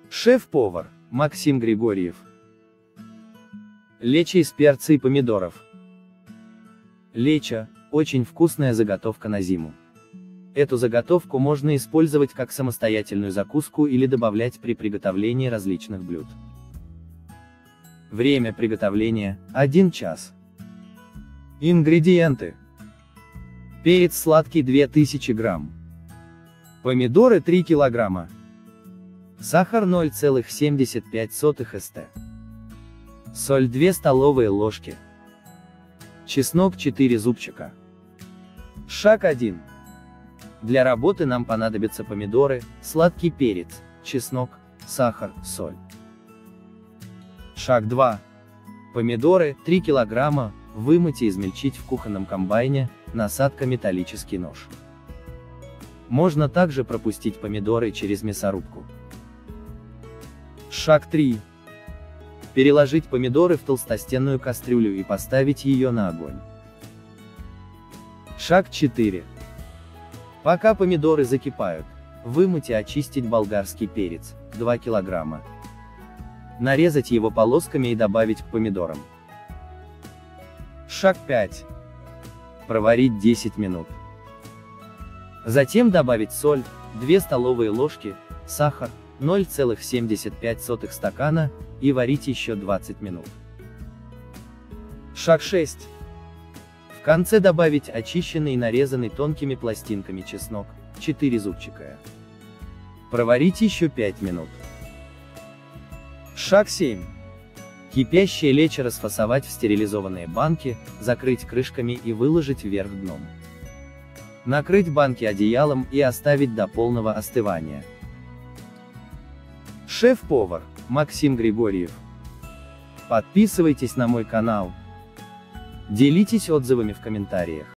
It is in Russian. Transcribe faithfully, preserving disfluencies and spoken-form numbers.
Шеф-повар Максим Григорьев. Лечо из перца и помидоров. Лечо – очень вкусная заготовка на зиму. Эту заготовку можно использовать как самостоятельную закуску или добавлять при приготовлении различных блюд. Время приготовления – один час. Ингредиенты. Перец сладкий две тысячи грамм. Помидоры три килограмма. Сахар ноль целых семьдесят пять сотых эст. Соль две столовые ложки. Чеснок четыре зубчика. Шаг один. Для работы нам понадобятся помидоры, сладкий перец, чеснок, сахар, соль. Шаг два. Помидоры три килограмма, вымыть и измельчить в кухонном комбайне, насадка металлический нож. Можно также пропустить помидоры через мясорубку. Шаг три. Переложить помидоры в толстостенную кастрюлю и поставить ее на огонь. Шаг четыре. Пока помидоры закипают, вымыть и очистить болгарский перец, два килограмма. Нарезать его полосками и добавить к помидорам. Шаг пять. Проварить десять минут. Затем добавить соль, две столовые ложки, сахар, ноль целых семьдесят пять сотых стакана, и варить еще двадцать минут. Шаг шесть. В конце добавить очищенный и нарезанный тонкими пластинками чеснок, четыре зубчика. Проварить еще пять минут. Шаг семь. Кипящее лечо расфасовать в стерилизованные банки, закрыть крышками и выложить вверх дном. Накрыть банки одеялом и оставить до полного остывания. Шеф-повар Максим Григорьев. Подписывайтесь на мой канал. Делитесь отзывами в комментариях.